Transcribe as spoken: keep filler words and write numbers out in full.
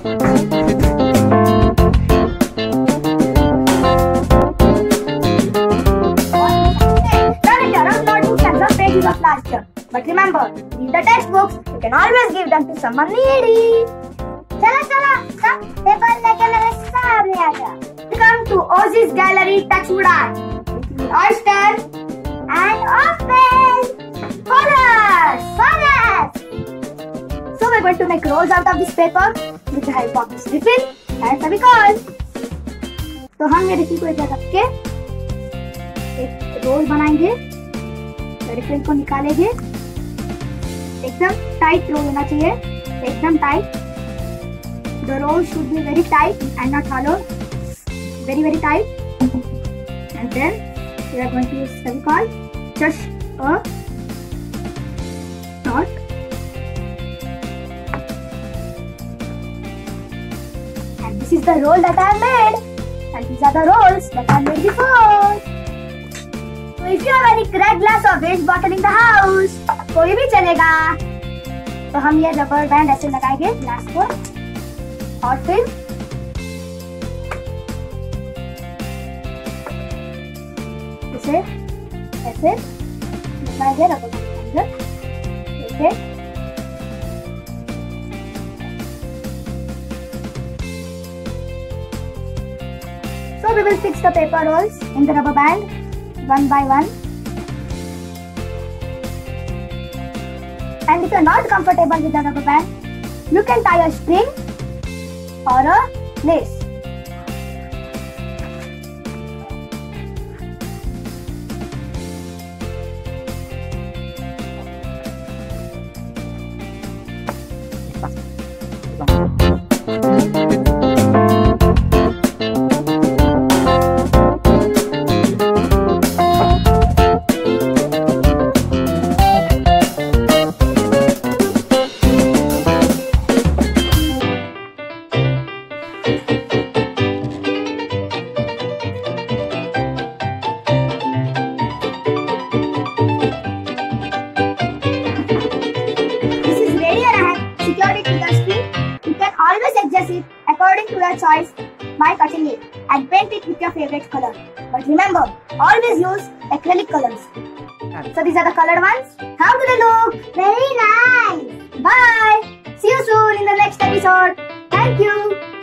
Of last year. But remember, read the textbooks. You can always give them to someone needy. Chala chala, सब paper लेके मेरे सामने आ जा. Welcome to Ozzy's Gallery Touchwoodart. Oyster and open. Colors, colors. So we're going to make rolls out of this paper with the help of this refill and Fevicol. तो हम ये refill को एक जगह रख के एक रोल बनाएंगे. रिफिल को निकालेंगे. एकदम टाइट रोल होना चाहिए, एकदम tight. The roll should be very tight and not hollow. Very very tight. And then we are going to use Fevicol. Just a dot. And this is the roll that I made. And these are the rolls that I made before. So if you have any cracked glass or waste bottle in the house, कोई भी चलेगा. तो हम ये rubber band ऐसे लगाएंगे glass को और फिर इसे ऐसे लगाएंगे रबर बैंड के अंदर. ऐसे So we will fix the paper rolls in the rubber band one by one. And if you are not comfortable with the rubber band, you can tie a string or a lace. Always adjust it according to your choice by cutting it and paint it with your favorite color. But remember, always use acrylic colors. So these are the colored ones. How do they look? Very nice. Bye. See you soon in the next episode. Thank you.